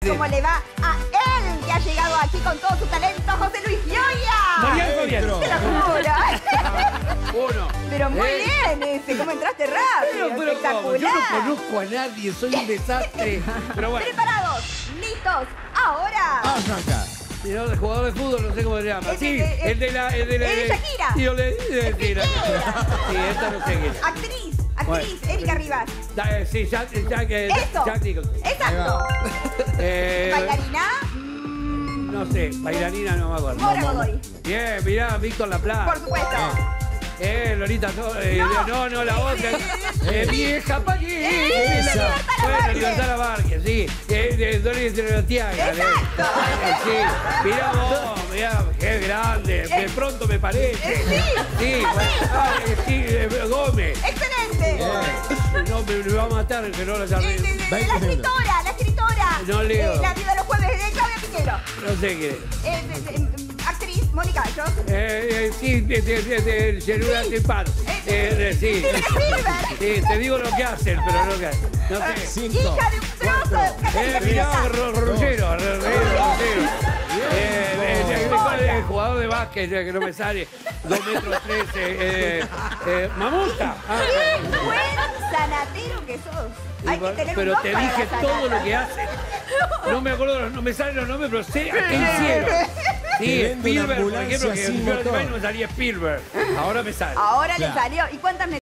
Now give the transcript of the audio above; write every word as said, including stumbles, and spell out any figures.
¿Cómo le va a él que ha llegado aquí con todo su talento, José Luis Gioia? Mariano Fabián. Te lo juro. Uno. Pero muy ¿Eh? bien ese, ¿cómo entraste rápido? Pero, pero Espectacular. ¿cómo? Yo no conozco a nadie, soy un desastre. Pero bueno. ¿Preparados? ¿Listos? Ahora. Arranca. Si no, el jugador de fútbol no sé cómo se llama. Es Sí, el de- el de la... El de la... el de Shakira. Yo le dije Shakira. Sí, esta no sé quién es. Actriz, actriz, Bueno. Erika Rivas. Da- eh, Sí, Jack, Jack, eh, Eso. Jack Nicholson. Exacto. Eh, Bailarina. No sé, bailarina no me acuerdo. Mora Godoy. Bien, mirá, Víctor Laplace. Por supuesto. Eh, Lolita, no, eh, No. no, no, la otra. Eh, vieja paquita. Libertad Bueno, Lamarque. Libertad Lamarque, sí. Eh, de Dolores de Tiaga. Exacto. Sí. Mirá vos, mirá, qué grande. De pronto me parece. Eh, sí. Sí, bueno, ah, eh, sí, eh, Gómez. Excelente. No, me, me va a matar que no lo Eh, sabía. eh, eh, La escritora, la escritora. No leo. Eh, La vida de los jueves de Claudia Piñero. No sé qué. Eh, eh, eh, actriz, Mónica Gallos. Eh, eh, sí, de, de, de, de celular de paro. Eh, eh, sí. Steven Spielberg. Sí, te digo lo que hacen, pero no que no sé. Cinco. Hija de un trozo. Eh, Catalina mirá, Piñera. Ro- Rogero, Ro- Rogero, Rogero. Eh, eh, eh, ¿cuál es el jugador de básquet eh, que no me sale? Dos metros trece. Eh, eh, Mamuta. Ah, ¡Qué buen sanatero que sos! Hay que tener pero un don te para dije la todo sanata. lo que hacen. No me acuerdo, no me salen los nombres, pero sé a qué hicieron. Sí, Te vendo una Spielberg, por ejemplo, ambulancia que sin yo motor. no me salía Spielberg. Ahora me sale. Ahora le Claro. salió. ¿Y cuántas